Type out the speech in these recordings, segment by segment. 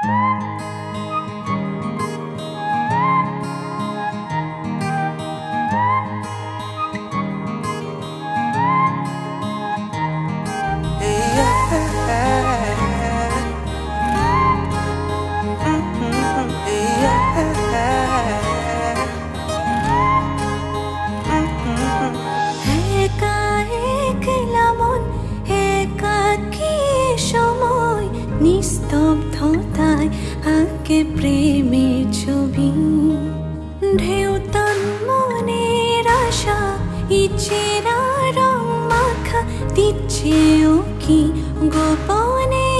নিস্তব্ধতায় আঁকে প্রেমের ছবি, ঢেউ তান মনের আশা, ইচ্ছেরা রং মাখা দিচ্ছে ও কি গোপনে।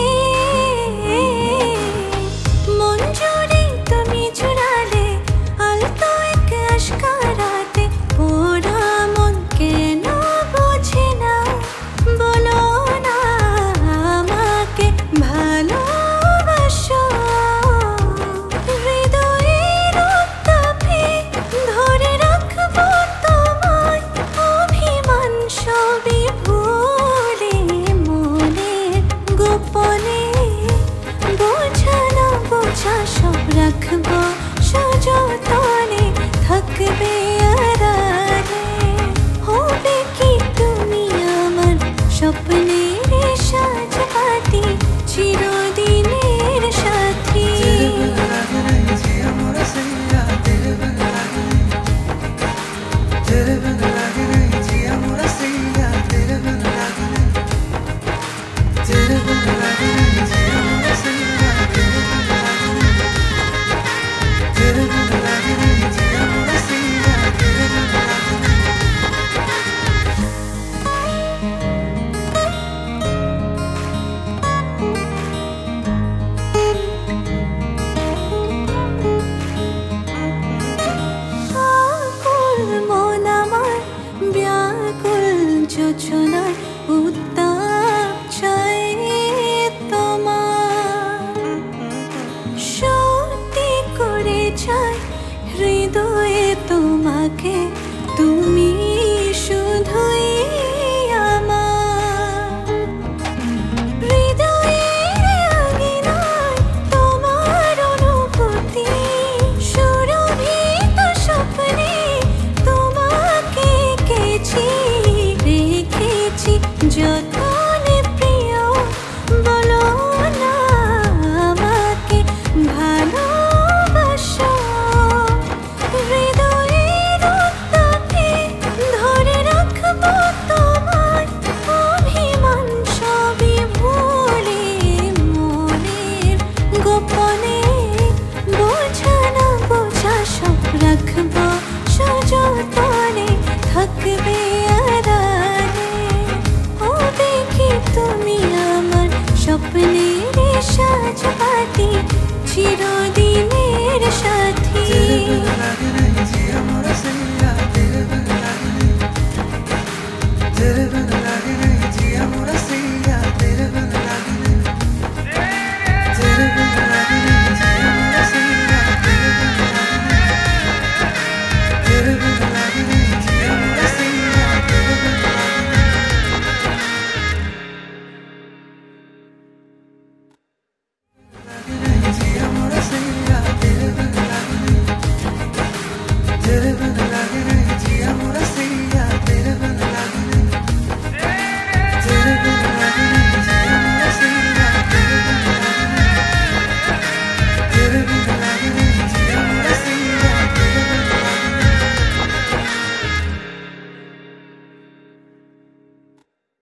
মন জুড়ে তুমি জুড়ালে আলতো এক আশকারাতে, ওরা মন কেন বোঝে না বলো না আমাকে ভালোবাসো। হৃদয়ের উত্তাপে ধরে রাখবো তোমায়, অভিমান সবই ভুলে মনের গোপনে। বোঝা না বোঝা সব রাখবো সযতনে, থাকবে আড়ালে। হবে কি তুমি আমার স্বপ্নের সাজপাতি, চিরদিনের সাথী। যোজনার উত্তাপ চাই তোমার, সত্যি করে চাই হৃদয়ে তোমাকে, তুমি শুধুই আমার। হৃদয়ের আঙিনায় তোমার অনুভূতি, সুরভিত স্বপ্নে তোমাকে এঁকেছি, যতনে প্রিয় বলো না আমাকে ভালোবাসো। হৃদয়ের উত্তাপে ধরে রাখবো তোমায়, অভিমান সবই ভুলে মনের গোপনে। বোঝা না বোঝা সব রাখবো সযতনে, থাকবে তুমি আমার স্বপ্নের সাজপাতি, চিরদিনের সাথী।